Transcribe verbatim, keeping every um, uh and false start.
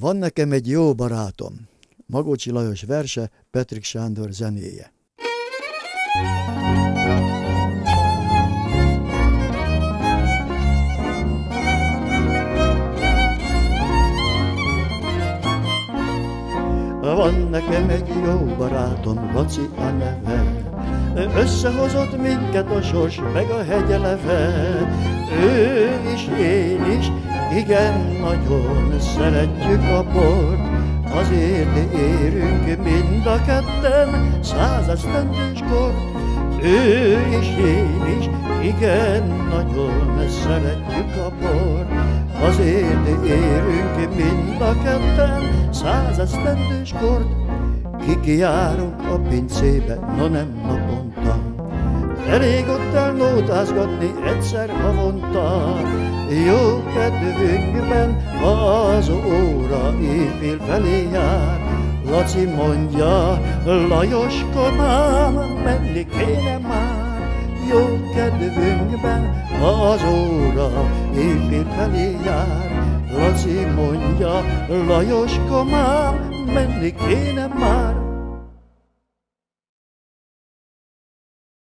Van nekem egy jó barátom. Magocsi Lajos verse, Petrik Sándor zenéje. Van nekem egy jó barátom, Laci a neve, összehozott minket a sors meg a hegyeleve. Ő is, én is, igen, nagyon szeretjük a bort, azért érünk mind a ketten százesztendős kort. Ő is, én is, igen, nagyon szeretjük a bort, azért érünk mind a ketten százesztendős kort. Kikiárunk a pincébe, no nem naponta, elég ott elnótázgatni egyszer havonta. Jó kedvünkben, ha az óra éjfél felé jár, Laci mondja, Lajoskomám, menni kéne már. Jó kedvünkben, ha az óra éjfél felé jár, Laci mondja, Lajoskomám, menni kéne már.